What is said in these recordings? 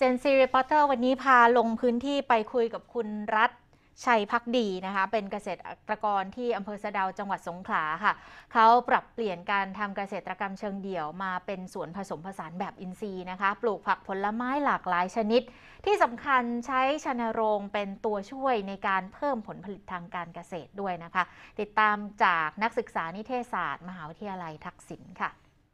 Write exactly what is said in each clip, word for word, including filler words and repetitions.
นซีรีพอร์เตอร์วันนี้พาลงพื้นที่ไปคุยกับคุณรัฐชัยภักดีนะคะเป็นเกษตรกรที่อำเภอสะเดาจังหวัดสงขลาค่ะเขาปรับเปลี่ยนการทำเกษตรกรรมเชิงเดี่ยวมาเป็นสวนผสมผสานแบบอินทรีย์นะคะปลูกผักผลไม้หลากหลายชนิดที่สำคัญใช้ชนโรงเป็นตัวช่วยในการเพิ่มผลผลิตทางการเกษตรด้วยนะคะติดตามจากนักศึกษานิเทศศาสตร์มหาวิทยาลัยทักษิณค่ะ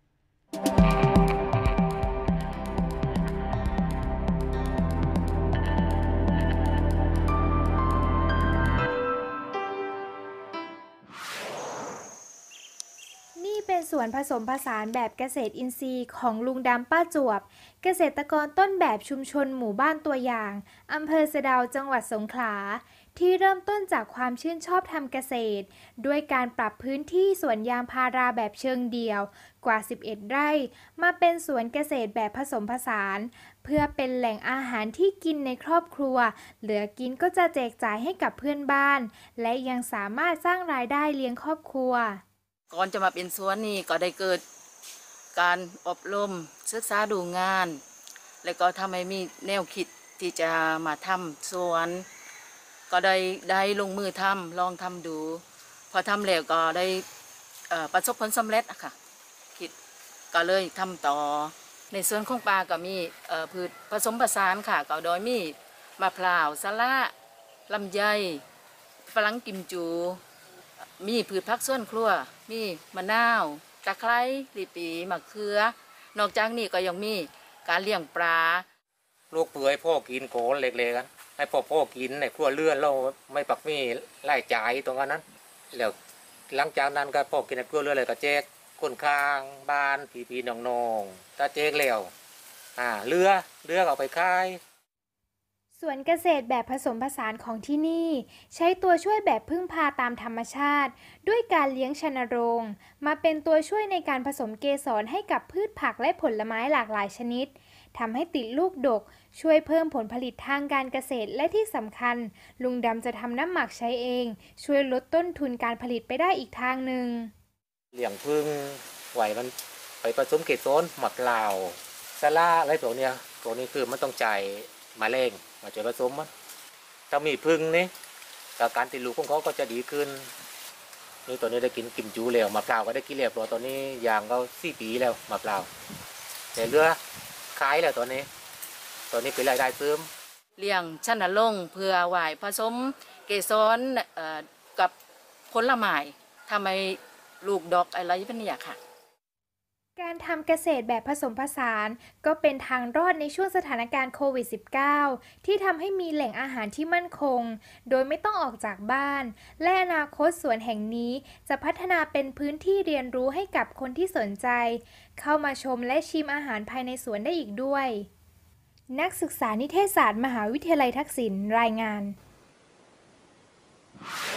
นี่เป็นสวนผสมผสานแบบเกษตรอินทรีย์ของลุงดำป้าจวบเกษตรกรต้นแบบชุมชนหมู่บ้านตัวอย่างอำเภอสะเดาจังหวัดสงขลาที่เริ่มต้นจากความชื่นชอบทำเกษตรด้วยการปรับพื้นที่สวนยางพาราแบบเชิงเดี่ยวกว่าสิบเอ็ดไร่มาเป็นสวนเกษตรแบบผสมผสานเพื่อเป็นแหล่งอาหารที่กินในครอบครัวเหลือกินก็จะแจกจ่ายให้กับเพื่อนบ้านและยังสามารถสร้างรายได้เลี้ยงครอบครัวก่อนจะมาเป็นสวนนี่ก็ได้เกิดการอบรมศึกษาดูงานแล้วก็ทำให้มีแนวคิดที่จะมาทำสวนก็ได้ได้ลงมือทำลองทำดูพอทำแล้วก็ได้ประสบผลสำเร็จอะค่ะคิดก็เลยทำต่อในสวนของปลาก็มีพืชผสมผสานค่ะก็โดยมีมะพร้าวสะระลำไยฝรั่งกิมจูมีพืชผักสวนครัวมีมะนาวตะไคร้ลีปีมะเขือนอกจากนี้ก็ยังมีการเลี้ยงปลาลูกเปื่อยพ่อกินโกนเล็กๆกันให้พ่อพ่อกินในครัวเรือนเราไม่ปักมีไล่จ่ายตรงนั้นแล้วหลังจากนั้นก็พ่อกินในครัวเรือนเลยก็แจกคนข้างบ้านพี่ๆน้องๆถ้าแจกแล้วอ่าเรือเรือก็เอาไปขายสวนเกษตรแบบผสมผสานของที่นี่ใช้ตัวช่วยแบบพึ่งพาตามธรรมชาติด้วยการเลี้ยงชนโรงมาเป็นตัวช่วยในการผสมเกสรให้กับพืชผักและผลไม้หลากหลายชนิดทำให้ติดลูกดกช่วยเพิ่มผลผลิตทางการเกษตรและที่สำคัญลุงดำจะทำน้ำหมักใช้เองช่วยลดต้นทุนการผลิตไปได้อีกทางหนึ่งเลี้ยงพึ่งไหวมันไปผสมเกสรหมักลาวสาระอะไรตัวเนี้ยตัวนี้คือมันต้องใจมาเร่งมาช่วยผสมมันถ้ามีพึ่งนี่การติดลูกของเขาก็จะดีขึ้นนี่ตัวนี้ได้กินกิมจูแล้วมะพร้าวก็ได้กินแล้วตัวตัวนี้ยางก็สี่ปีแล้วมะพร้าวแต่เรือขายแล้วตัวนี้ตัวนี้เป็นรายได้เพิ่มเลี้ยงชนโรงเพื่อไหวผสมเกสรกับผลไม้ทำให้ลูกดอกอะไรเป็นเนี่ยค่ะการทำเกษตรแบบผสมผสานก็เป็นทางรอดในช่วงสถานการณ์โควิด สิบเก้า ที่ทำให้มีแหล่งอาหารที่มั่นคงโดยไม่ต้องออกจากบ้านและอนาคตสวนแห่งนี้จะพัฒนาเป็นพื้นที่เรียนรู้ให้กับคนที่สนใจเข้ามาชมและชิมอาหารภายในสวนได้อีกด้วยนักศึกษานิเทศศาสตร์มหาวิทยาลัยทักษิณรายงาน